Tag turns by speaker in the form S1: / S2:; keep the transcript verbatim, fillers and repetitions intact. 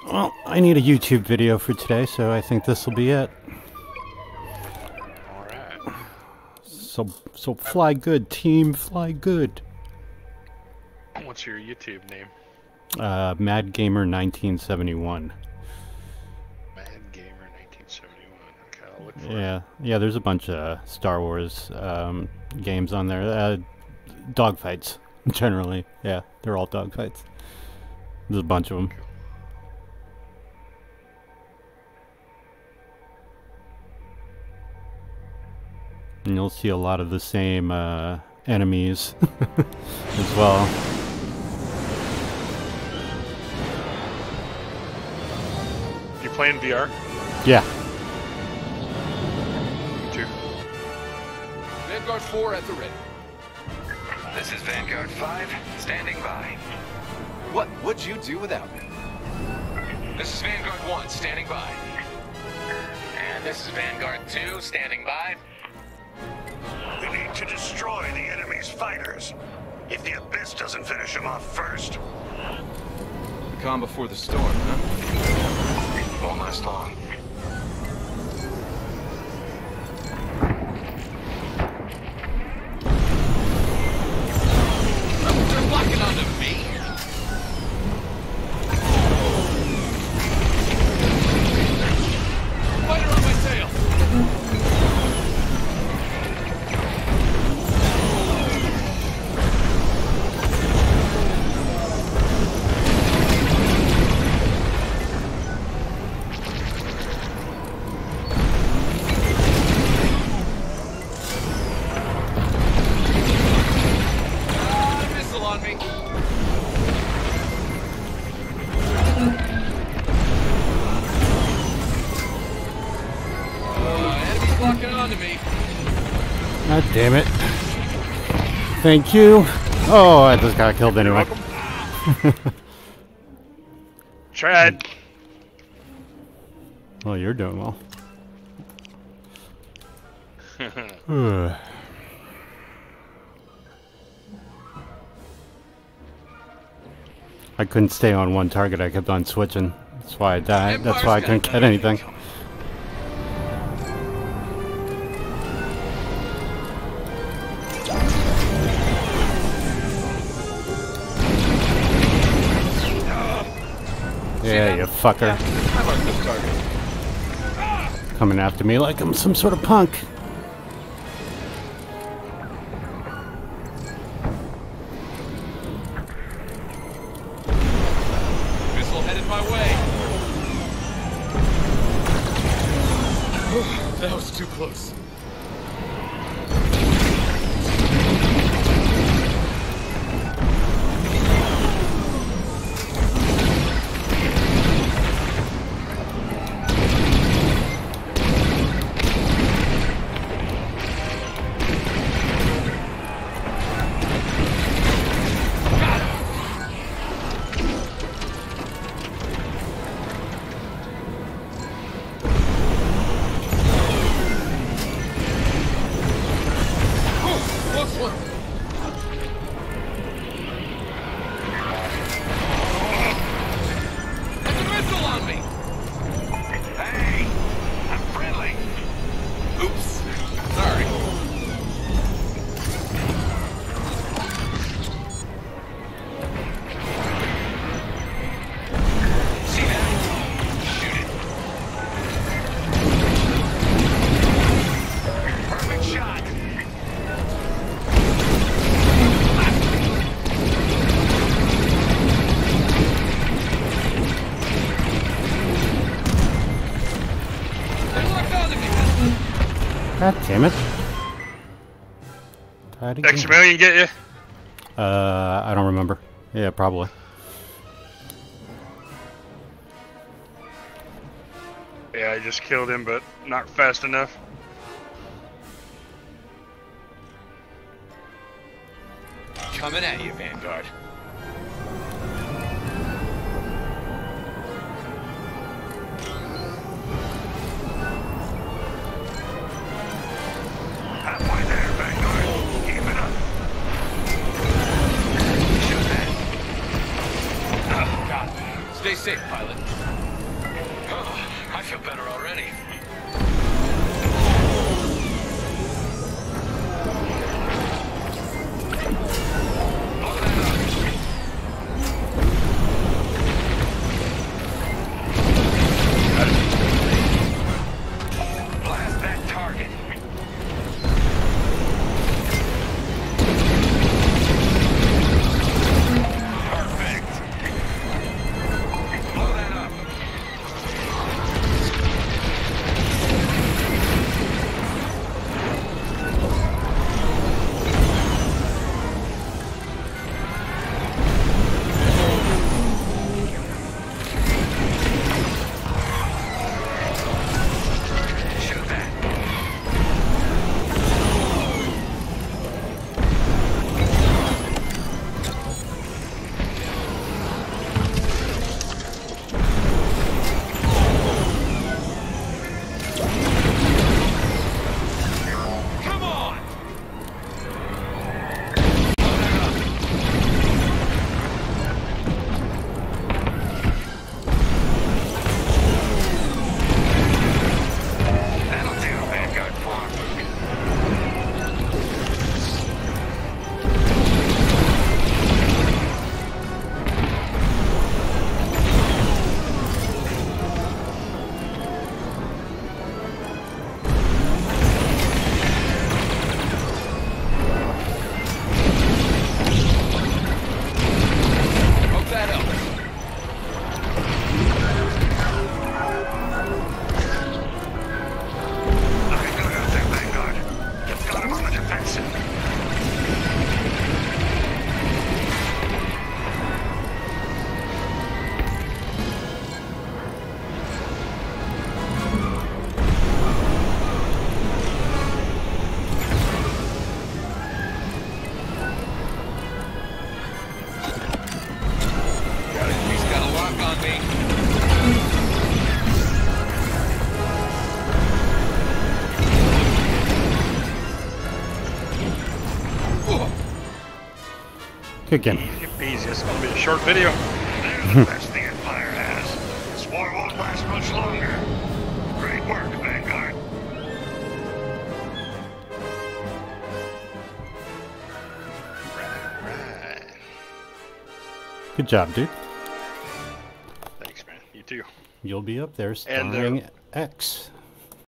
S1: Well, I need a YouTube video for today, so I think this will be it.
S2: Alright.
S1: So, so fly good, team, fly good.
S2: What's your YouTube name?
S1: Uh, Mad Gamer nineteen seventy-one.
S2: Mad Gamer nineteen seventy-one. Okay, I'll look for
S1: Yeah,
S2: it.
S1: yeah. There's a bunch of Star Wars um, games on there. Uh, dogfights, generally. Yeah, they're all dogfights. There's a bunch of them. And you'll see a lot of the same uh, enemies as well.
S2: You playing V R?
S1: Yeah.
S2: Me too.
S3: Vanguard four at the ready.
S4: This is Vanguard five, standing by.
S3: What would you do without me?
S4: This is Vanguard one, standing by. And this is Vanguard two, standing by.
S5: We need to destroy the enemy's fighters. If the Abyss doesn't finish them off first.
S3: The calm before the storm, huh?
S4: Won't last long.
S3: They're locking onto me. Fighter on my tail. Ah, missile on me. Uh, enemy's locking onto me.
S1: God damn it. Thank you. Oh, I just got killed anyway.
S2: Tried.
S1: Well, you're doing well. Ugh. I couldn't stay on one target. I kept on switching. That's why I died. That's why I couldn't get anything. Yeah, you fucker.
S3: I marked this target.
S1: Coming after me like I'm some sort of punk.
S3: Missile headed my way. That was too close. Close one. There's a missile on me.
S5: Hey! I'm friendly!
S3: Oops. Sorry.
S4: See that? Shoot it.
S5: Perfect shot!
S3: They're locked onto me.
S1: God damn it. Died again.
S2: Extra million get you?
S1: Uh, I don't remember. Yeah, probably.
S2: Yeah, I just killed him, but not fast enough.
S4: Coming at you, Vanguard.
S5: Halfway there, Vanguard. Keep it up.
S4: Shoot that.
S3: Stay safe, pilot.
S4: I feel better already. Blow that up. Blast that target. Perfect. Blow that up. Shoot that. Come on! Blow that up. That'll do, Vanguard four. Poke that up.
S5: Looking good out there, Vanguard. You've got him on the defensive.
S3: He's got a lock on me.
S1: Kicking.
S2: Easy peasy. It's gonna be a short video.
S5: They're the best the Empire has. This war won't last much longer. Great work, Vanguard.
S2: Right.
S1: Good job, dude.
S2: Thanks, man. You too.
S1: You'll be up there
S2: And, uh,
S1: starring X.